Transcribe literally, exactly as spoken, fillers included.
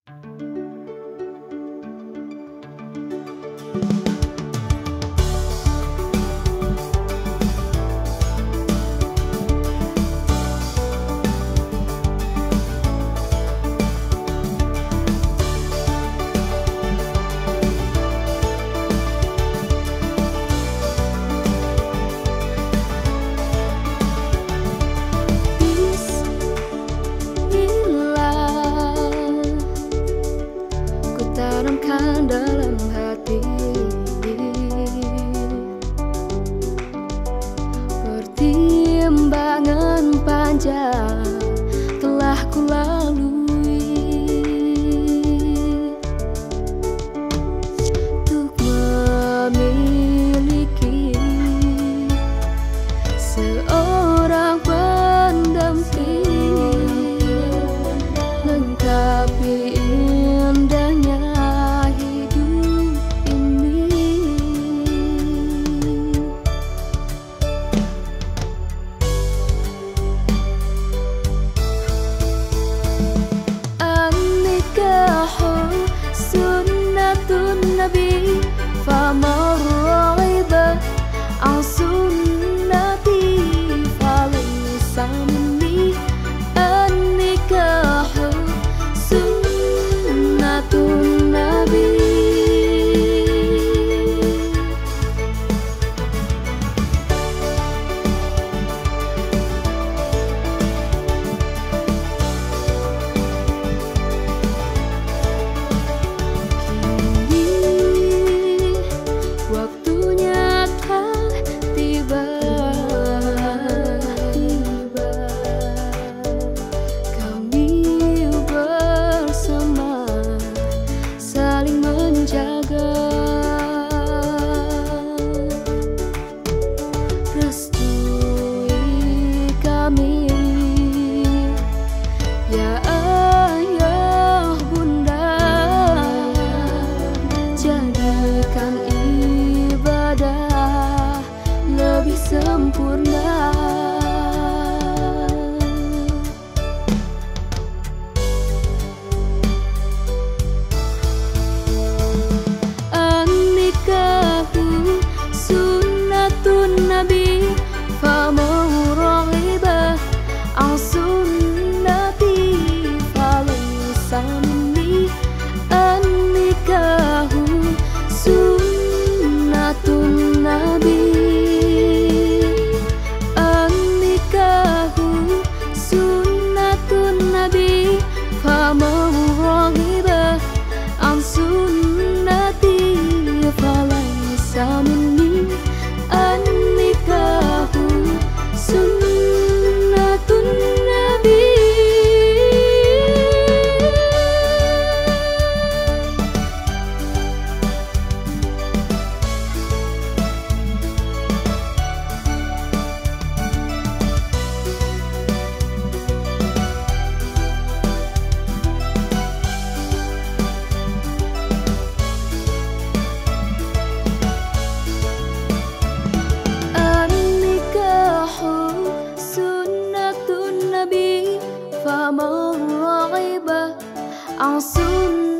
Tanamkan dalam hati pertimbangan panjang telah kulalui untuk memiliki seorang pendamping lengkapi indahnya Nabi, faman raghiba an sunnati falaysa minni. An-nikahu sunnatun Nabi. Sempurna An-nikahu sunnatun Nabi, faman raghiba an sunnati falaysa minni. An-nikahu sunnatun Nabi. Faman raghiba an sunnati falaysa minni. An-nikahu sunnatun Nabi. Faman raghiba an sunnati